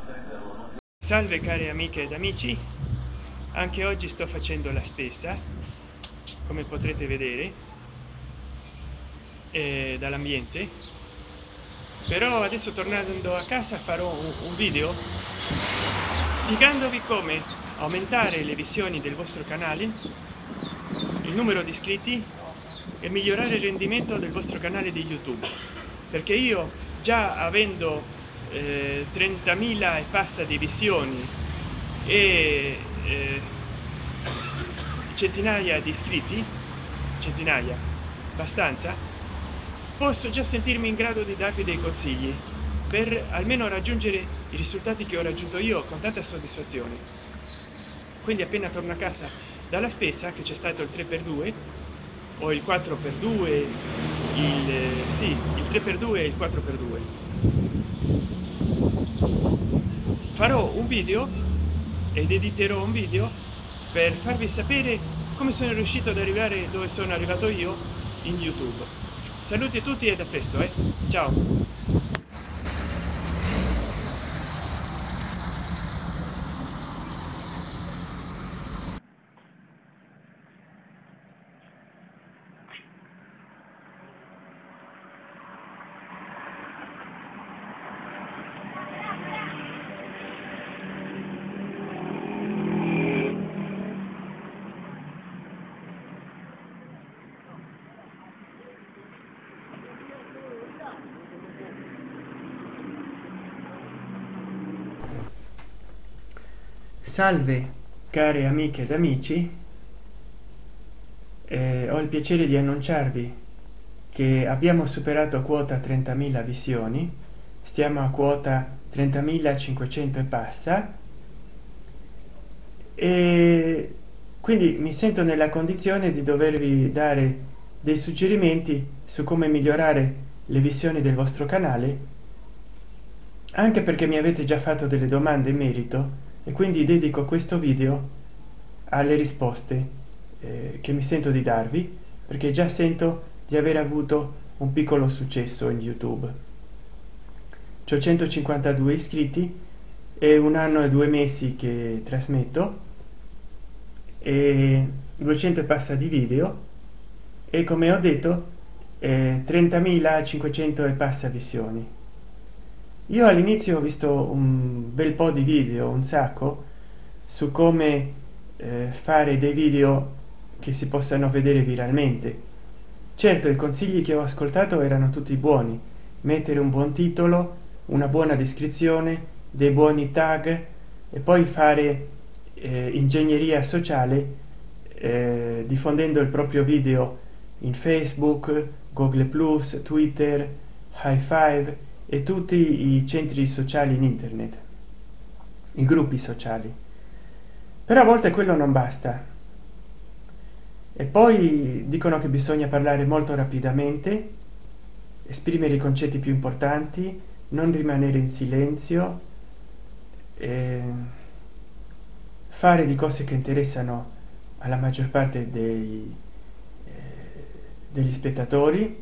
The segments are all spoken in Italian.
Salve cari amiche ed amici, anche oggi sto facendo la spesa, come potrete vedere, dall'ambiente, però adesso tornando a casa farò un video spiegandovi come aumentare le visioni del vostro canale, il numero di iscritti e migliorare il rendimento del vostro canale di YouTube, perché io già avendo 30.000 e passa di visioni e centinaia di iscritti, centinaia, abbastanza, posso già sentirmi in grado di darvi dei consigli per almeno raggiungere i risultati che ho raggiunto io con tanta soddisfazione. Quindi appena torno a casa dalla spesa, che c'è stato il 3x2 o il 4x2, il 3x2 e il 4x2, farò un video ed editerò un video per farvi sapere come sono riuscito ad arrivare dove sono arrivato io in YouTube. Saluti a tutti e a presto, ciao. Salve care amiche ed amici, ho il piacere di annunciarvi che abbiamo superato quota 30.000 visioni, stiamo a quota 30.500 e passa, e quindi mi sento nella condizione di dovervi dare dei suggerimenti su come migliorare le visioni del vostro canale, anche perché mi avete già fatto delle domande in merito, e quindi dedico questo video alle risposte che mi sento di darvi, perché già sento di aver avuto un piccolo successo in YouTube. C'ho 152 iscritti, è 1 anno e 2 mesi che trasmetto, e 200 e passa di video, e come ho detto 30.500 e passa visioni. Io all'inizio ho visto un bel po' di video, un sacco, su come fare dei video che si possano vedere viralmente. Certo, i consigli che ho ascoltato erano tutti buoni: mettere un buon titolo, una buona descrizione, dei buoni tag, e poi fare ingegneria sociale, diffondendo il proprio video in Facebook, Google+, Twitter, Hi5 e tutti i centri sociali in internet, i gruppi sociali. Però a volte quello non basta, e poi dicono che bisogna parlare molto rapidamente, esprimere i concetti più importanti, non rimanere in silenzio, fare di cose che interessano alla maggior parte degli spettatori.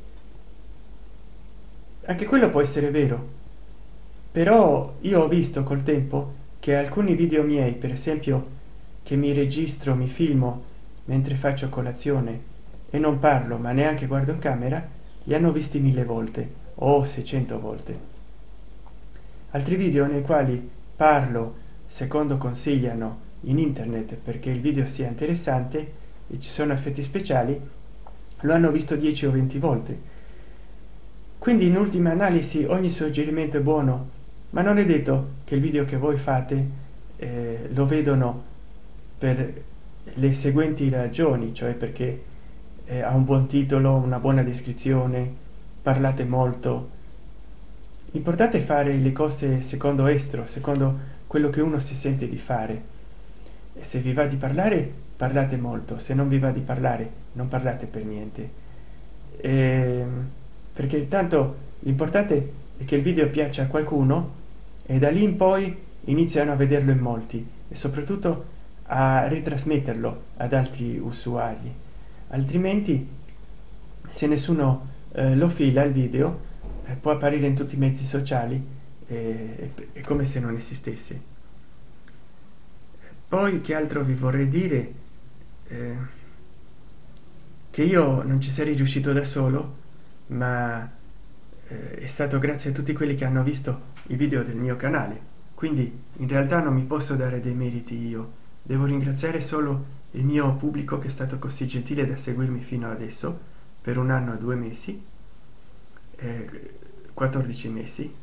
Anche quello può essere vero, però io ho visto col tempo che alcuni video miei, per esempio, che mi registro, mi filmo mentre faccio colazione e non parlo ma neanche guardo in camera, li hanno visti 1000 volte o 600 volte. Altri video nei quali parlo secondo consigliano in internet perché il video sia interessante e ci sono effetti speciali, lo hanno visto 10 o 20 volte. Quindi in ultima analisi ogni suggerimento è buono, ma non è detto che il video che voi fate lo vedono per le seguenti ragioni, cioè perché ha un buon titolo, una buona descrizione, parlate molto. L'importante è fare le cose secondo estro, secondo quello che uno si sente di fare. E se vi va di parlare, parlate molto; se non vi va di parlare, non parlate per niente. Perché tanto l'importante è che il video piaccia a qualcuno, e da lì in poi iniziano a vederlo in molti e soprattutto a ritrasmetterlo ad altri usuari. Altrimenti, se nessuno lo fila il video, può apparire in tutti i mezzi sociali è come se non esistesse. Poi che altro vi vorrei dire? Che io non ci sarei riuscito da solo, ma è stato grazie a tutti quelli che hanno visto i video del mio canale, quindi in realtà non mi posso dare dei meriti io, devo ringraziare solo il mio pubblico che è stato così gentile da seguirmi fino adesso per 1 anno e 2 mesi, 14 mesi.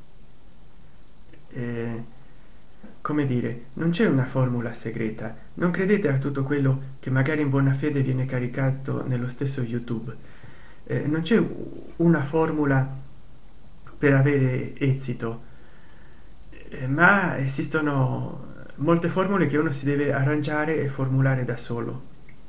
Come dire, non c'è una formula segreta, non credete a tutto quello che magari in buona fede viene caricato nello stesso YouTube. Non c'è una formula per avere esito, ma esistono molte formule che uno si deve arrangiare e formulare da solo.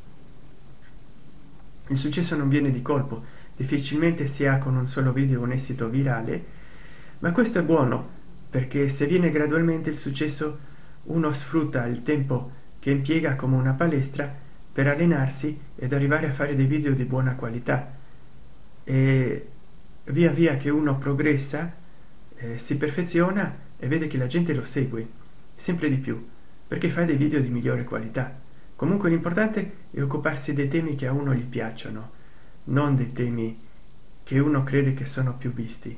Il successo non viene di colpo, difficilmente si ha con un solo video un esito virale, ma questo è buono perché se viene gradualmente il successo uno sfrutta il tempo che impiega come una palestra per allenarsi ed arrivare a fare dei video di buona qualità, e via via che uno progressa si perfeziona e vede che la gente lo segue sempre di più perché fa dei video di migliore qualità. Comunque l'importante è occuparsi dei temi che a uno gli piacciono, non dei temi che uno crede che sono più visti.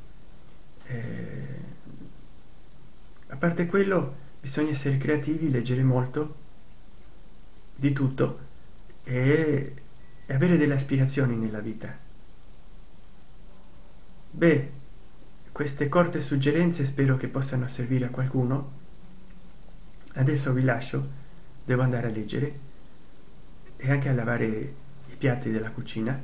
A parte quello, bisogna essere creativi, leggere molto di tutto e avere delle aspirazioni nella vita. Beh, queste corte suggerenze spero che possano servire a qualcuno. Adesso vi lascio, devo andare a leggere e anche a lavare i piatti della cucina.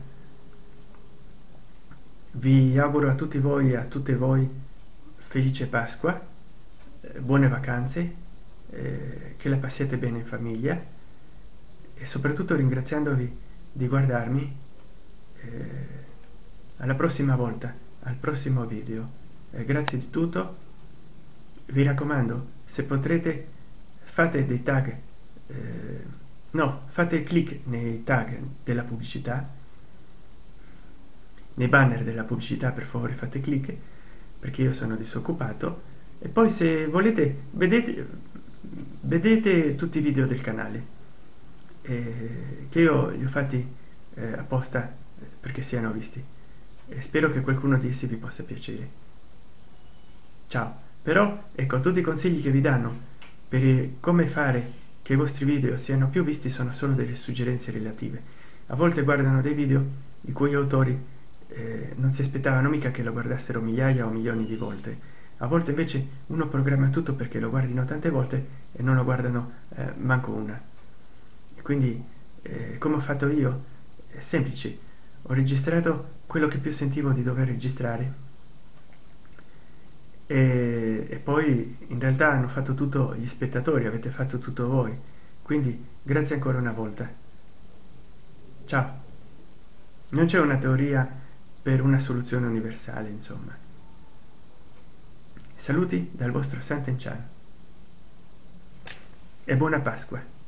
Vi auguro a tutti voi e a tutte voi felice Pasqua, buone vacanze, che la passiate bene in famiglia e soprattutto ringraziandovi di guardarmi. Alla prossima volta, al prossimo video. Grazie di tutto. Vi raccomando, se potrete fate dei tag, no, fate clic nei tag della pubblicità, nei banner della pubblicità, per favore fate clic perché io sono disoccupato, e poi se volete vedete tutti i video del canale che io li ho fatti apposta perché siano visti, e spero che qualcuno di essi vi possa piacere. Ciao. Però ecco, tutti i consigli che vi danno per come fare che i vostri video siano più visti sono solo delle suggerenze relative. A volte guardano dei video i cui autori non si aspettavano mica che lo guardassero migliaia o milioni di volte. A volte invece uno programma tutto perché lo guardino tante volte e non lo guardano manco una. E quindi come ho fatto io? È semplice, ho registrato quello che più sentivo di dover registrare e poi in realtà hanno fatto tutto gli spettatori, avete fatto tutto voi, quindi grazie ancora una volta. Ciao. Non c'è una teoria per una soluzione universale, insomma. Saluti dal vostro Sant'Enchan e buona Pasqua.